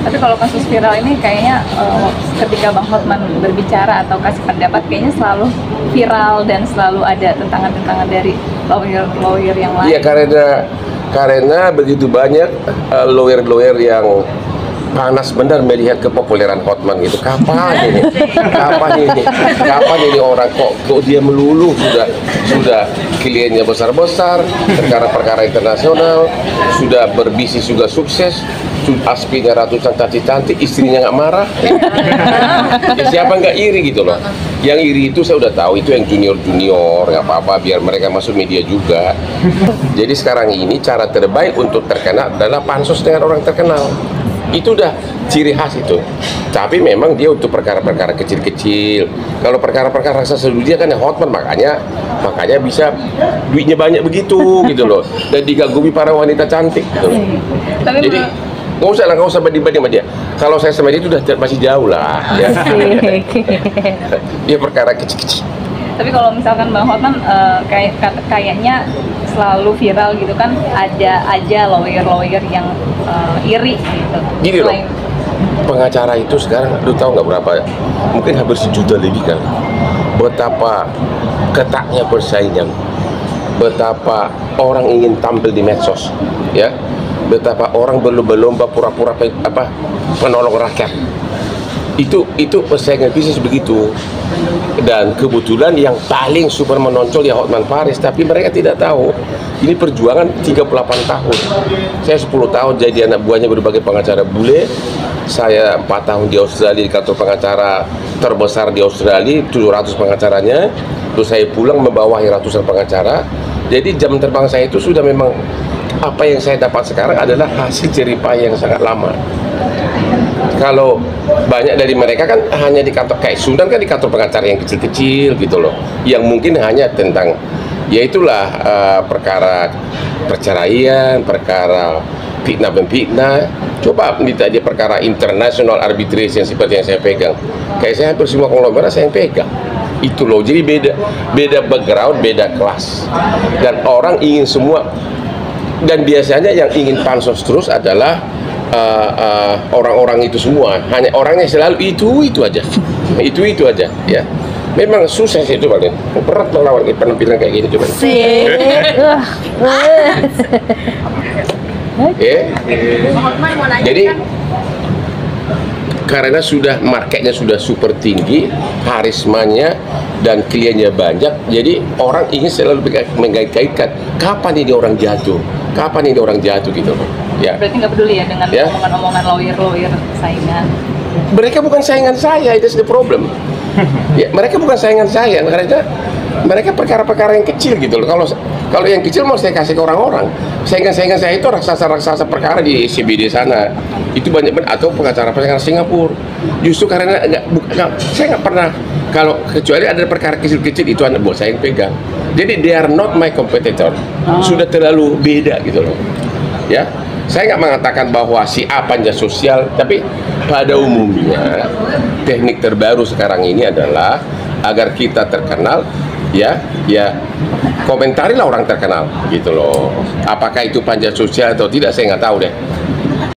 Tapi kalau kasus viral ini kayaknya ketika Bang Hotman berbicara atau kasih pendapat kayaknya selalu viral dan selalu ada tentangan-tentangan dari lawyer-lawyer yang lain. Iya, karena begitu banyak lawyer-lawyer yang panas benar melihat kepopuleran Hotman gitu. Kapan ini? Kapan ini orang kok dia melulu sudah kliennya besar-besar, perkara-perkara internasional, sudah berbisnis juga sukses, aspinya ratusan cantik-cantik, istrinya nggak marah. Ya, siapa nggak iri gitu loh. Yang iri itu saya udah tahu, itu yang junior-junior, nggak apa-apa biar mereka masuk media juga. Jadi sekarang ini cara terbaik untuk terkenal adalah pansos dengan orang terkenal. Itu udah ciri khas itu. Tapi memang dia untuk perkara-perkara kecil-kecil. Kalau perkara-perkara raksasa dunia kan Hotman, makanya bisa duitnya banyak begitu gitu loh. Dan digagumi para wanita cantik gitu loh. Jadi nggak usah banding-banding sama dia. Kalau saya sama dia itu udah masih jauh lah ya. Dia perkara kecil-kecil. Tapi kalau misalkan Bang Hotman kayaknya selalu viral gitu kan, ada aja lawyer-lawyer yang iri gitu. Gini loh, pengacara itu sekarang, lu tahu nggak berapa? Mungkin hampir 1 juta lebih kan. Betapa ketatnya persaingan, betapa orang ingin tampil di medsos, ya. Betapa orang berlomba-lomba pura-pura penolong rakyat. Itu persaingan bisnis begitu. Dan kebetulan yang paling super menonjol ya Hotman Paris, tapi mereka tidak tahu ini perjuangan 38 tahun. Saya 10 tahun jadi anak buahnya berbagai pengacara bule. Saya 4 tahun di Australia di kantor pengacara terbesar di Australia, 700 pengacaranya. Terus saya pulang membawahi ratusan pengacara. Jadi jam terbang saya itu sudah memang, apa yang saya dapat sekarang adalah hasil jeripaya yang sangat lama. Kalau banyak dari mereka kan hanya di kantor, kayak Sundan kan di kantor pengacara yang kecil-kecil gitu loh, yang mungkin hanya tentang, ya itulah perkara perceraian, perkara fitnah. Coba ditanya perkara international arbitration seperti yang saya pegang, kayak saya hampir semua konglomerat saya yang pegang. Itu loh, jadi beda background, beda kelas, dan orang ingin semua. Dan biasanya yang ingin pansos terus adalah orang-orang itu semua, hanya orangnya selalu itu aja, itu aja ya. Memang susah sih itu paling berat melawan penampilan kayak gini coba. Jadi karena sudah marketnya sudah super tinggi, karismanya dan kliennya banyak, jadi orang ingin selalu mengait-kaitkan kapan ini orang jatuh gitu loh. Ya. Berarti nggak peduli ya dengan omongan-omongan lawyer saingan. Mereka bukan saingan saya, itu the problem. Ya, mereka bukan saingan saya, mereka perkara-perkara yang kecil gitu loh. Kalau yang kecil mau saya kasih ke orang-orang. Saingan saya itu raksasa perkara di CBD sana. Itu banyak banget, atau pengacara Singapura. Justru karena saya nggak pernah, kalau kecuali ada perkara kecil-kecil itu anak buah saya yang pegang. Jadi they are not my competitor. Sudah terlalu beda gitu loh. Ya. Saya nggak mengatakan bahwa si A panja sosial, tapi pada umumnya teknik terbaru sekarang ini adalah agar kita terkenal, ya komentarilah orang terkenal gitu loh. Apakah itu panja sosial atau tidak saya nggak tahu deh.